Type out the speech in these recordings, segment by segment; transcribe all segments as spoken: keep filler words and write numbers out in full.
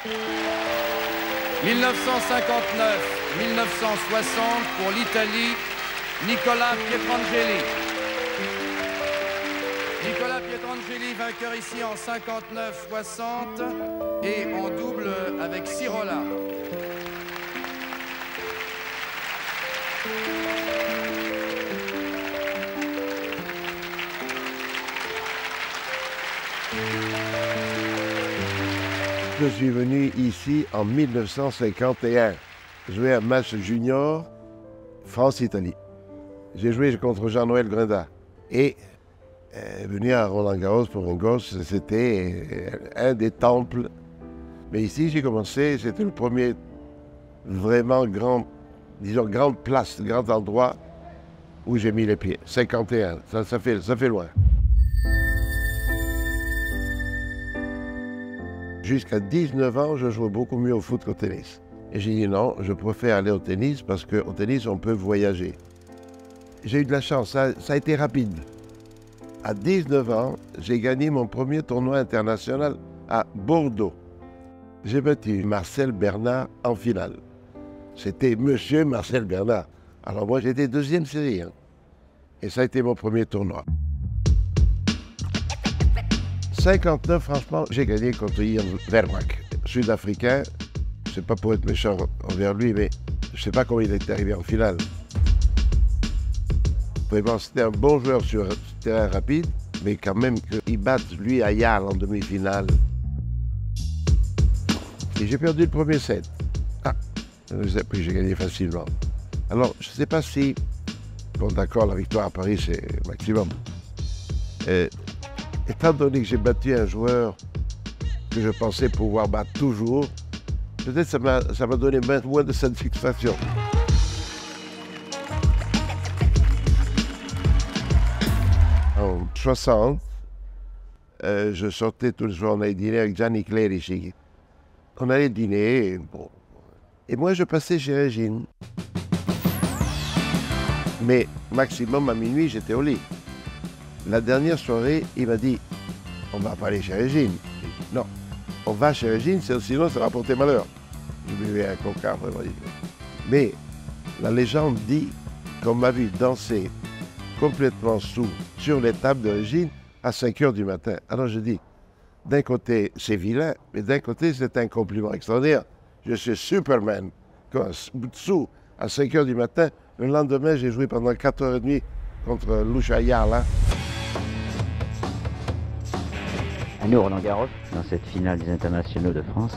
mille neuf cent cinquante-neuf mille neuf cent soixante pour l'Italie, Nicolas Pietrangeli. Nicolas Pietrangeli, vainqueur ici en cinquante-neuf soixante et en double avec Sirola. Je suis venu ici en mille neuf cent cinquante et un, jouer un match junior France-Italie. J'ai joué contre Jean-Noël Grinda. Et euh, venir à Roland-Garros pour un gosse, c'était un des temples. Mais ici, j'ai commencé, c'était le premier vraiment grand, disons, grande place, grand endroit où j'ai mis les pieds. cinquante et un, ça, ça, fait, ça fait loin. Jusqu'à dix-neuf ans, je jouais beaucoup mieux au foot qu'au tennis. Et j'ai dit non, je préfère aller au tennis parce qu'au tennis, on peut voyager. J'ai eu de la chance, ça, ça a été rapide. À dix-neuf ans, j'ai gagné mon premier tournoi international à Bordeaux. J'ai battu Marcel Bernard en finale. C'était Monsieur Marcel Bernard. Alors moi, j'étais deuxième série. Hein. Et ça a été mon premier tournoi. cinquante-neuf, franchement, j'ai gagné contre Ian Vermaak, sud-africain. Je ne sais pas pour être méchant envers lui, mais je ne sais pas comment il est arrivé en finale. Vraiment, c'était un bon joueur sur terrain rapide, mais quand même qu'il batte lui à Yale en demi-finale. Et j'ai perdu le premier set. Ah, puis j'ai gagné facilement. Alors, je ne sais pas si, bon d'accord, la victoire à Paris, c'est maximum. Et, étant donné que j'ai battu un joueur que je pensais pouvoir battre toujours, peut-être ça m'a ça m'a donné moins de satisfaction. En soixante, euh, je sortais tous les soirs, on allait dîner avec Gianni Clerici. On allait dîner, et, bon. Et moi je passais chez Régine. Mais maximum à minuit, j'étais au lit. La dernière soirée, il m'a dit, on va pas aller chez Régine. Dit, non, on va chez Régine, sinon ça va porter malheur. Je buvais un coca, vraiment. Mais la légende dit qu'on m'a vu danser complètement sous sur les tables de Régine à cinq heures du matin. Alors je dis, d'un côté c'est vilain, mais d'un côté c'est un compliment extraordinaire. Je suis Superman, sous à cinq heures du matin. Le lendemain, j'ai joué pendant quatre heures trente contre Lucia Ayala. À nous, Roland Garros, dans cette finale des internationaux de France.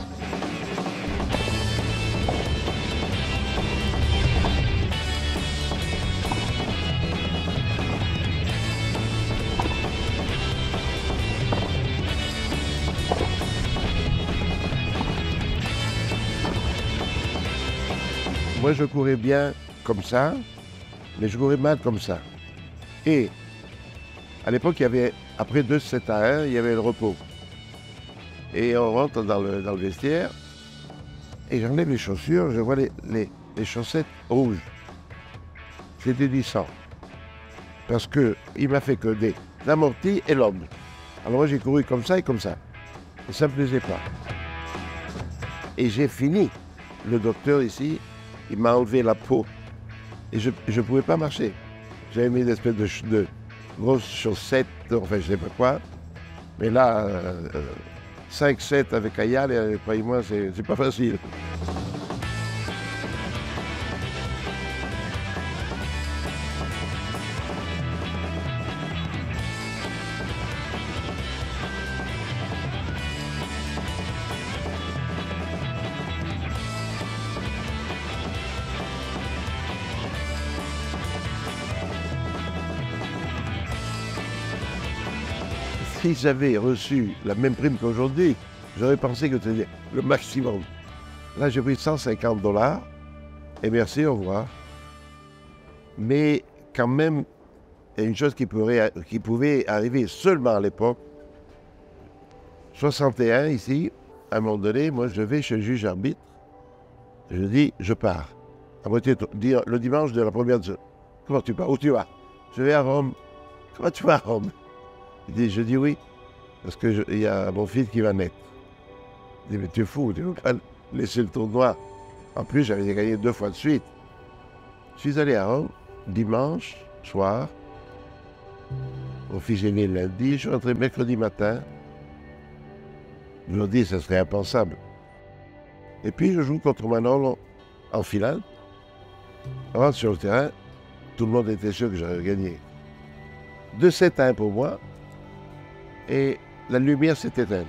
Moi, je courais bien comme ça, mais je courais mal comme ça. Et à l'époque, il y avait, après deux sept à un, il y avait le repos. Et on rentre dans le, dans le vestiaire, et j'enlève les chaussures, je vois les, les, les chaussettes rouges. C'était du sang. Parce qu'il m'a fait que des amortis et l'homme. Alors moi, j'ai couru comme ça et comme ça. Et ça ne me plaisait pas. Et j'ai fini. Le docteur ici, il m'a enlevé la peau. Et je ne pouvais pas marcher. J'avais mis des espèces de, de grosses chaussettes, enfin je ne sais pas quoi. Mais là, euh, cinq sept avec Ayala, et croyez-moi, c'est pas facile. Si j'avais reçu la même prime qu'aujourd'hui, j'aurais pensé que c'était le maximum. Là, j'ai pris cent cinquante dollars et merci, au revoir. Mais quand même, il y a une chose qui, pourrait, qui pouvait arriver seulement à l'époque. soixante et un, ici, à un moment donné, moi, je vais chez le juge arbitre. Je dis, je pars. À moitié, le dimanche de la première... Comment tu pars? Où tu vas? Je vais à Rome. Comment tu vas à Rome? Je dis, je dis oui, parce qu'il y a mon fils qui va naître. Je dis, mais tu es fou, tu ne veux pas laisser le tournoi. En plus, j'avais gagné deux fois de suite. Je suis allé à Rome, dimanche soir, au Figénie lundi, je suis rentré mercredi matin. Je me dis, ça serait impensable. Et puis, je joue contre Manolo en finale. On rentre sur le terrain, tout le monde était sûr que j'aurais gagné. deux sept à un pour moi, et la lumière s'est éteinte.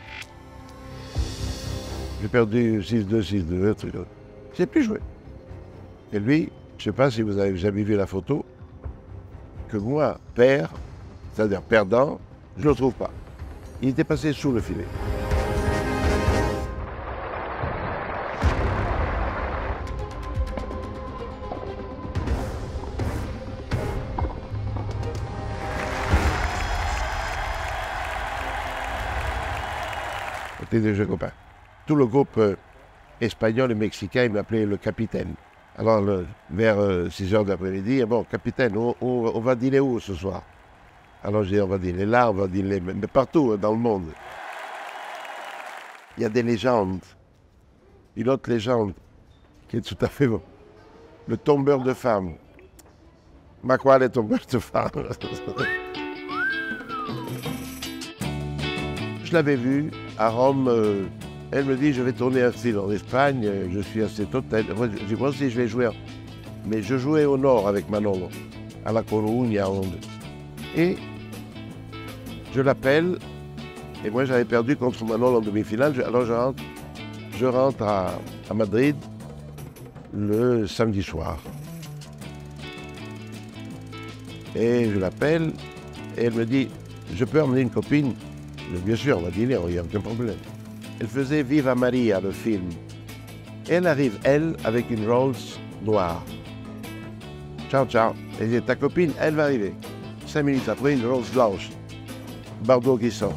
J'ai perdu six deux, six deux, un truc. J'ai plus joué. Et lui, je ne sais pas si vous avez jamais vu la photo, que moi, père, c'est-à-dire perdant, je ne le trouve pas. Il était passé sous le filet. C'était des jeux copains. Tout le groupe euh, espagnol et mexicain, il m'appelait le capitaine. Alors, le, vers euh, six heures d'après-midi, bon, capitaine, on, on, on va dîner où ce soir? Alors, je dis, on va dîner là, on va dîner, mais, mais partout dans le monde. Il y a des légendes. Une autre légende qui est tout à fait bon. Le tombeur de femmes. Ma quoi, le tombeur de femmes? Je l'avais vu à Rome. Euh, elle me dit, je vais tourner un film en Espagne. Je suis assez total. Moi, je dis, moi aussi, je vais jouer. Mais je jouais au nord avec Manolo, à La Coruña. Et je l'appelle. Et moi, j'avais perdu contre Manolo en demi-finale. Alors, je rentre, je rentre à, à Madrid le samedi soir. Et je l'appelle. Et elle me dit, je peux emmener une copine? Bien sûr, on va dîner, il n'y a aucun problème. Elle faisait Viva Maria, le film. Elle arrive, elle, avec une Rolls noire. Ciao, ciao. Elle dit, ta copine, elle va arriver. Cinq minutes après, une Rolls blanche. Bardot qui sort.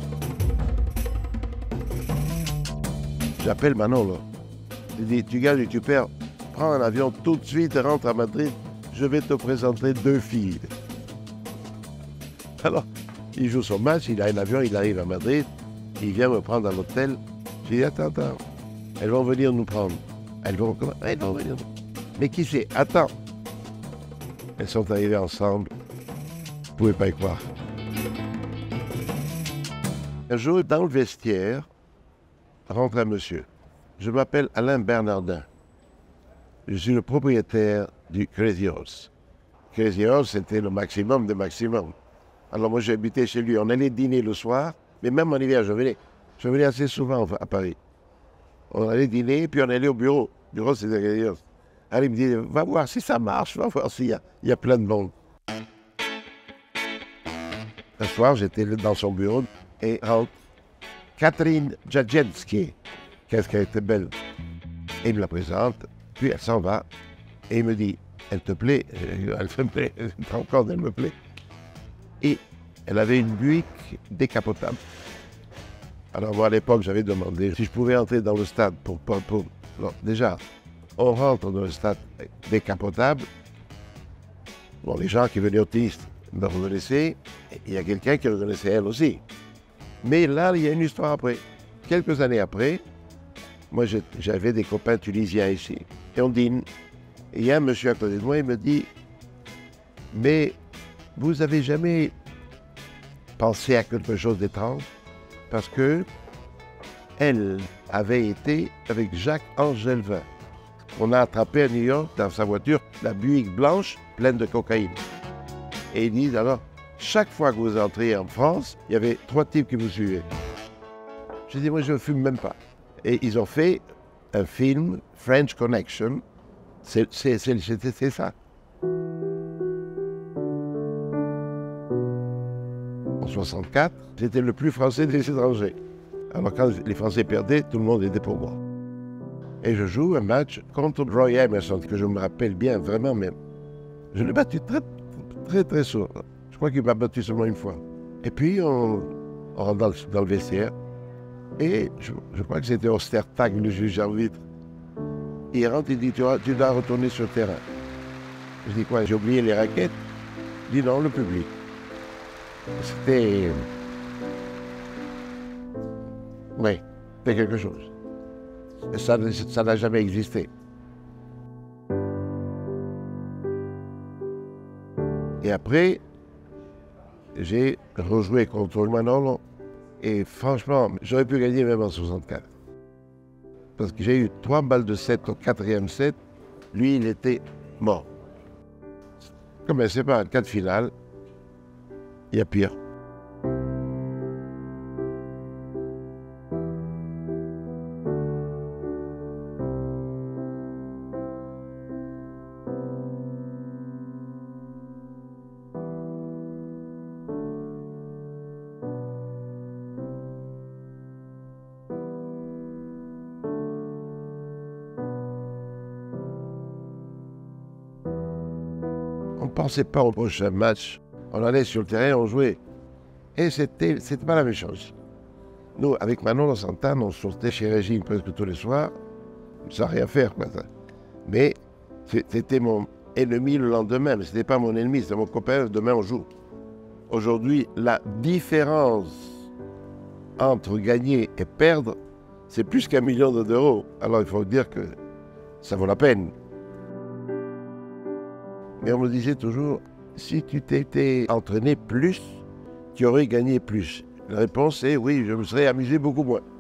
J'appelle Manolo. Je dis, tu gagnes et tu perds. Prends un avion tout de suite et rentre à Madrid. Je vais te présenter deux filles. Alors, il joue son match, il a un avion, il arrive à Madrid, il vient me prendre à l'hôtel. J'ai dit, attends, attends, elles vont venir nous prendre. Elles vont, comment? Elles vont venir. Mais qui c'est? Attends. Elles sont arrivées ensemble. Vous ne pouvez pas y croire. Un jour, dans le vestiaire, rentre un monsieur. Je m'appelle Alain Bernardin. Je suis le propriétaire du Crazy Horse. Crazy Horse, c'était le maximum de maximum. Alors moi, j'ai habité chez lui. On allait dîner le soir, mais même en hiver, je venais, je venais assez souvent à Paris. On allait dîner, puis on allait au bureau. Le bureau, c'était Crazy Horse. Alors il me dit, va voir si ça marche, va voir s'il y a, il y a plein de monde. Un soir, j'étais dans son bureau et rentre Catherine Jadjenski. Qu'est-ce qu'elle était belle. Et il me la présente, puis elle s'en va. Et il me dit, elle te plaît? Elle me plaît, encore, elle me plaît. Et elle avait une Buick décapotable. Alors moi, à l'époque, j'avais demandé si je pouvais entrer dans le stade pour... pour, pour... Alors, déjà, on rentre dans le stade décapotable. Bon, les gens qui venaient au tennis me reconnaissaient. Il y a quelqu'un qui reconnaissait elle aussi. Mais là, il y a une histoire après. Quelques années après, moi, j'avais des copains tunisiens ici. Et on dîne. Et il y a un monsieur à côté de moi, il me dit, mais vous avez jamais pensé à quelque chose d'étrange? Parce que elle avait été avec Jacques Angelvin. On a attrapé à New York, dans sa voiture, la Buick blanche pleine de cocaïne. Et ils disent alors, chaque fois que vous entrez en France, il y avait trois types qui vous suivaient. Je dis, moi, je ne fume même pas. Et ils ont fait un film, French Connection. C'est ça. En soixante-quatre, j'étais le plus français des étrangers. Alors quand les Français perdaient, tout le monde était pour moi. Et je joue un match contre Roy Emerson, que je me rappelle bien, vraiment même. Je l'ai battu très, très, très sourd. Je crois qu'il m'a battu seulement une fois. Et puis, on, on rentre dans le, dans le vestiaire. Et je, je crois que c'était Ostertag, le juge arbitre. Il rentre, il dit, tu, tu dois retourner sur le terrain. Je dis quoi, j'ai oublié les raquettes? Il dit non, le public. C'était... Oui, c'était quelque chose. Et ça ça n'a jamais existé. Et après, j'ai rejoué contre Manolo. Et franchement, j'aurais pu gagner même en soixante-quatre. Parce que j'ai eu trois balles de sept au quatrième set. Lui, il était mort. Comme c'est pas un cas de finale, il y a pire. On ne pensait pas au prochain match. On allait sur le terrain, on jouait. Et c'était, c'était pas la même chose. Nous, avec Manolo Santana, on sortait chez Régine presque tous les soirs, sans rien faire, quoi. Mais c'était mon ennemi le lendemain, mais ce n'était pas mon ennemi, c'était mon copain, demain on joue. Aujourd'hui, la différence entre gagner et perdre, c'est plus qu'un million d'euros. Alors il faut dire que ça vaut la peine. Mais on me disait toujours, si tu t'étais entraîné plus, tu aurais gagné plus. La réponse est oui, je me serais amusé beaucoup moins.